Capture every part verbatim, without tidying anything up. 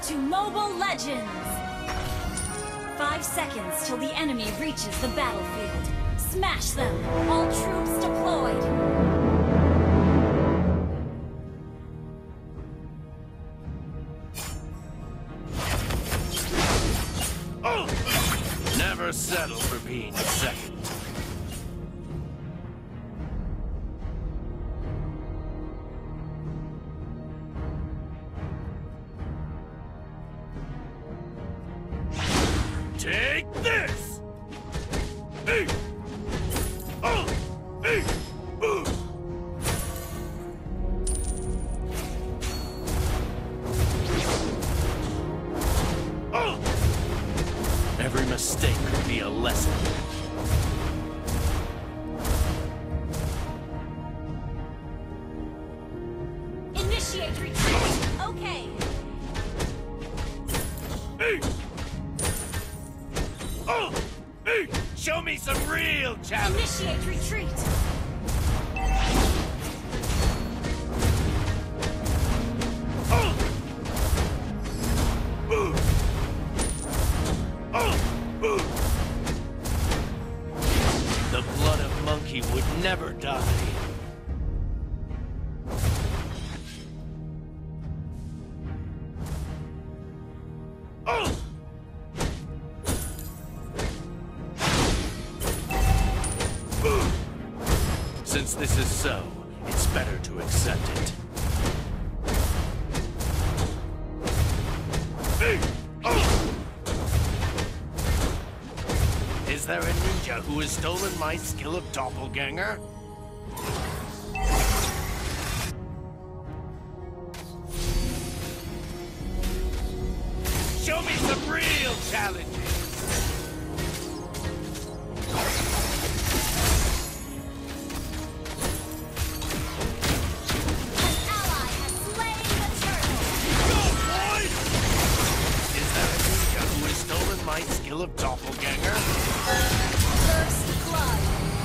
to Mobile Legends! Five seconds till the enemy reaches the battlefield. Smash them! All troops deployed! Oh! Never settle for being second. Take this! Hey! Oh! Hey! Boo! Oh! Every mistake could be a lesson. Initiate retreat! Okay! Hey! Oh! Hey! Show me some real challenge! Initiate retreat! Oh! Boo! Oh! Boo! The blood of Monkey would never die. Oh! Since this is so, it's better to accept it. Hey! Oh! Is there a ninja who has stolen my skill of doppelganger? Show me some real challenges! My skill of doppelganger? First blood!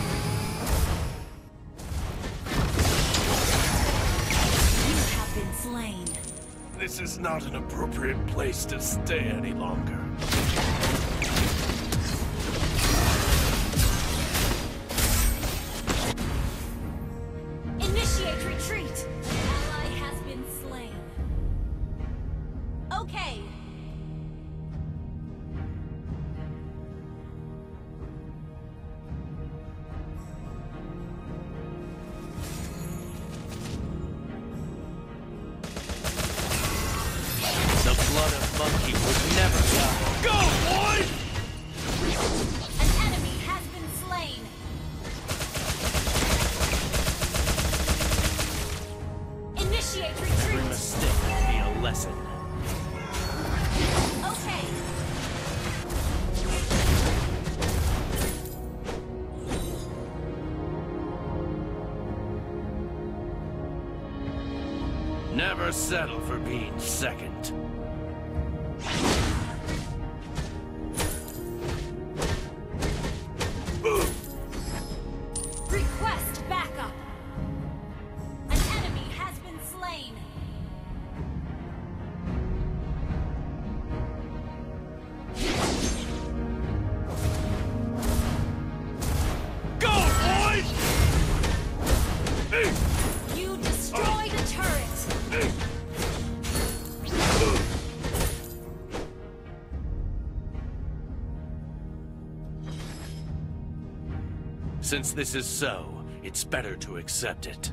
You have been slain. This is not an appropriate place to stay any longer. Initiate retreat! Ally has been slain. Okay. Blood of Monkey would never die. Go, boy! An enemy has been slain. Initiate retreat. Every mistake will be a lesson. Okay. Never settle for being second. Request backup. An enemy has been slain. Go, boys! Hey! You destroyed a turret. Hey! Since this is so, it's better to accept it.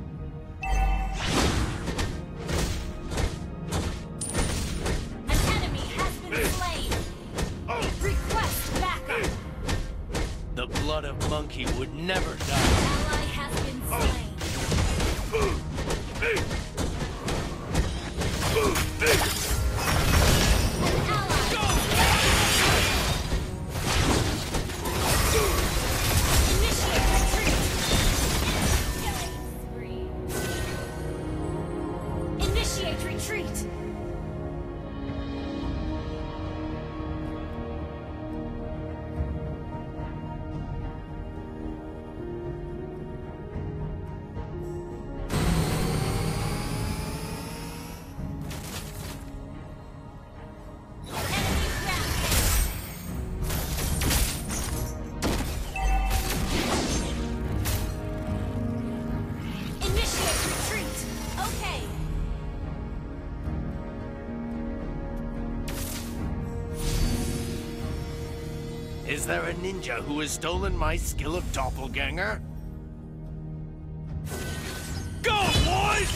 An enemy has been slain. Request backup. The blood of Monkey would never die. Ally has been slain. An ally. Initiate retreat. Killing spree. Initiate retreat. Is there a ninja who has stolen my skill of doppelganger? Go, boys!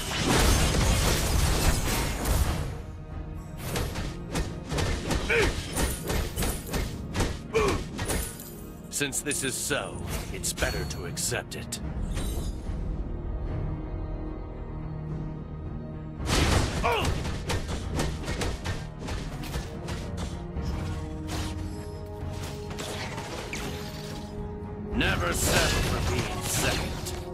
Since this is so, it's better to accept it. Oh! Never settle for being second.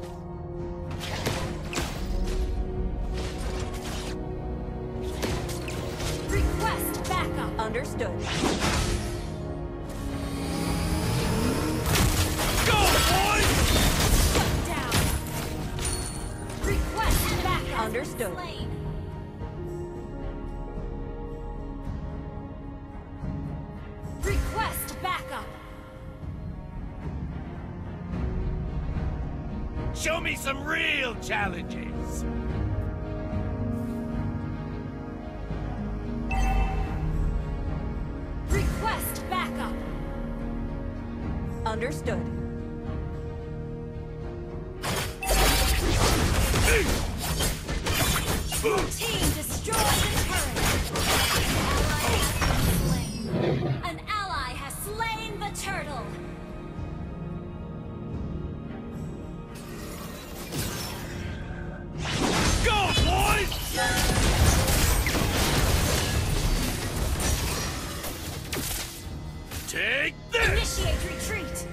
Request backup. Understood. Go, boys! Shut down. Request backup. Understood. Slain. Request backup. Show me some real challenges! Request backup. Understood. Team destroy the turret. An ally has slain the turtle. Go, boys! Take this! Initiate retreat.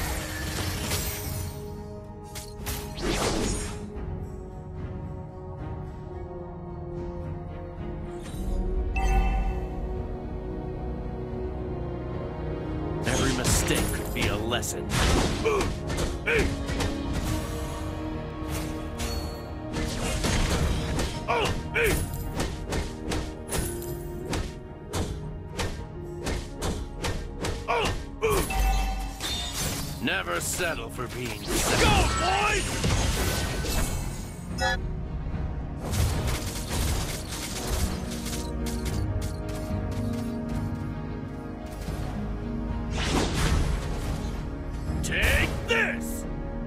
Every mistake could be a lesson. Never settle for being second. Go, boys! Take this!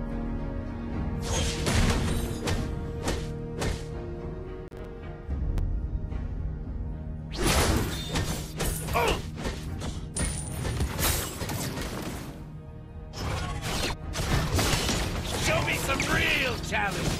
Oh! Show me some real challenges!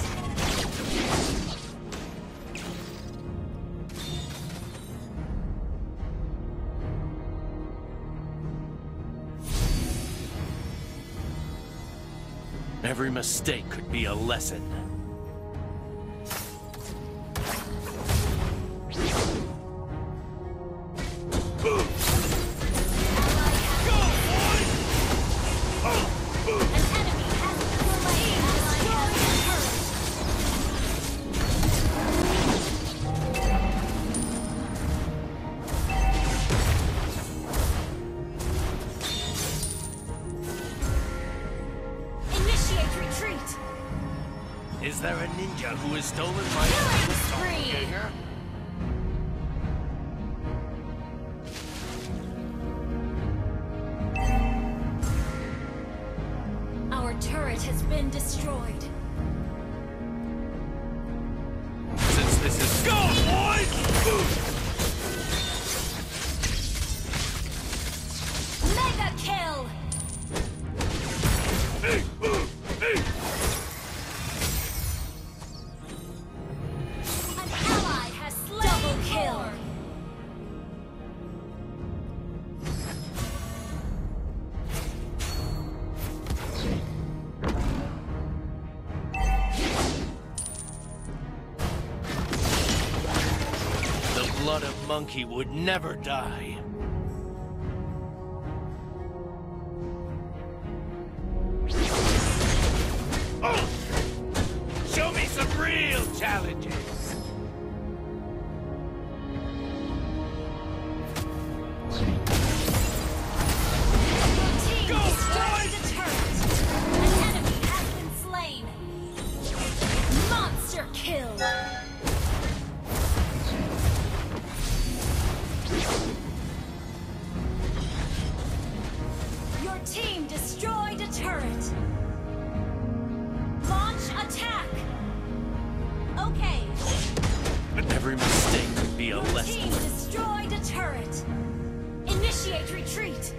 Every mistake could be a lesson. Is there a ninja who has stolen my Killing spree! doppelganger? Our turret has been destroyed. Since this is go, boys! Mega kill! An ally has slain double kill. The blood of monkey would never die. Oh! Show me some real challenges! Team Go, destroyed boys! the turret. An enemy has been slain. Monster kill. turret. Launch attack. Okay. Every mistake could be a Your lesson. team destroyed a turret. Initiate retreat.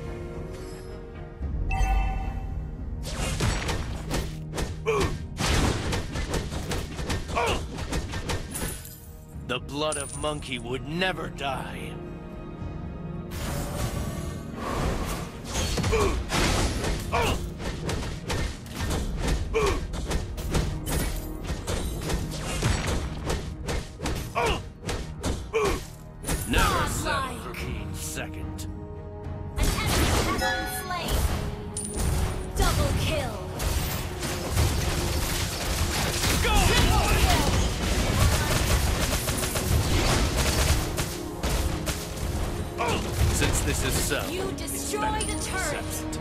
The blood of Monkey would never die. Never settle for being second. An enemy has been slain. Double kill. Go! Triple kill. Since this is so, You destroyed a turret. second.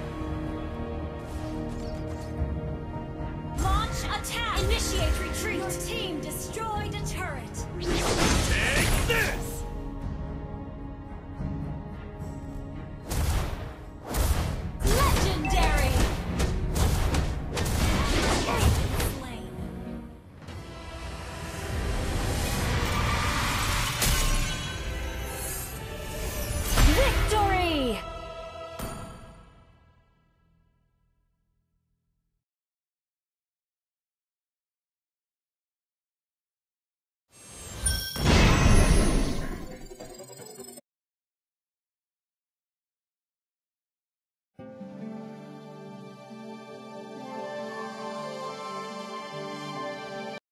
Launch attack. Initiate retreat. Your team destroyed a turret. Take this!